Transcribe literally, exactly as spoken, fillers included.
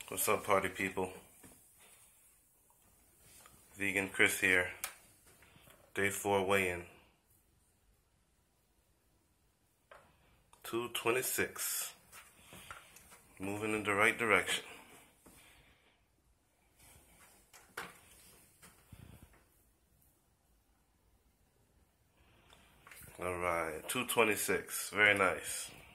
What's up, party people? Vegan Chris here. Day four weigh-in. two twenty-six. Moving in the right direction. Alright, two twenty-six. Very nice.